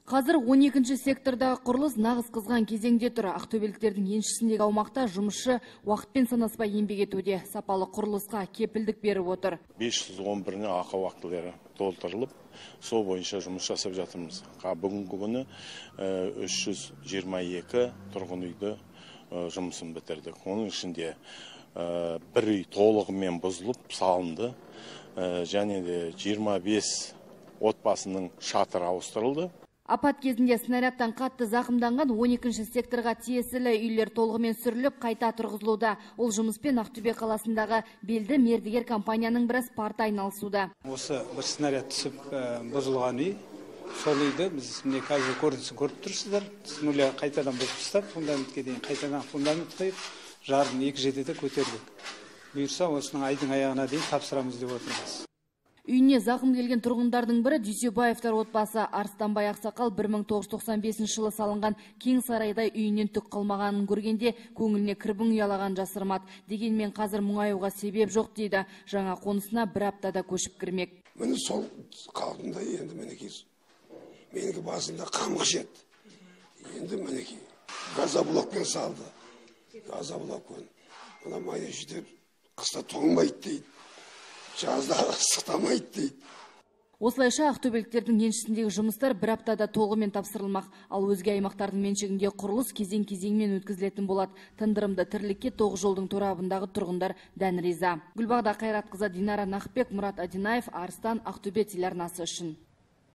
Қазір 12-ші сектордағы құрылыс нағыз қызған кезеңде тұр. Ақтөбеліктердің еншісіндегі аумақта жұмысшы уақытпен санаспай еңбек етуде. Сапалы құрылысқа кепілдік беріп отыр. 511-не ақы вақтылары толтырылып, сол бойынша жұмыс жасап жатырмыз. Бүгінгі күні 322 тұрғын үйді жұмысын бітірдік. Оның ішінде бір үй толығымен бұзылып салынды, және де 25 отбасының шатыры ауыстырылды. Апат кезінде снарядтан қатты зақымданған 12-ші секторға тиесілі үйлер толығымен сүріліп, қайта тұрғызылуда. Ол жұмыспен Ақтөбе қаласындағы белді мердігер компанияның біраз парты айналысуда. Осы бір снаряд түсіп бұзылған үй. Сол үйді біз міне қазір көрінісін көріп тұрсыздар. С нуля қайтадан бұзып тастап, фундаментке дейін қайтадан фундамент қойып, жарын 2 жетіде көтердік. Бұйырса, осының айдың аяғына дейін тапсырамыз деп отырмыз. Үйіне зақым келген тұрғындардың бірі Дүйсебаевтар отбасы. Арыстанбай Ақсақал 1995 жылы салынған кең сарайдай үйінен түк қалмағанын көргенде көңіліне кірбің ұялаған жасырмады. Дегенмен қазір мұңаюға себеп жоқ дейді. Жаңа қонысына бір аптада көшіп кірмек. Мені сол қалпында енді мінекей. Менің басында қамық жет. Енді мінекей газоблокпен салды. Газоблокпен. Мына майы жетіп қыста тоңмайды дейді. Жазда ыстықтамайды дейді. Осылайша ақтөбеліктердің еншісіндегі жұмыстар бір аптада толығымен тапсырылмақ. Ал өзге аймақтардың меншігінде құрылыс кезең-кезеңмен өткізілетін болады. Тындырымды тірлікке 9 жолдың торабындағы тұрғындар дән риза. Гүлбағда Қайратқызы, Динара Нақыпбек, Мұрат Адинаев, Арыстан, Ақтөбе телеарнасы үшін.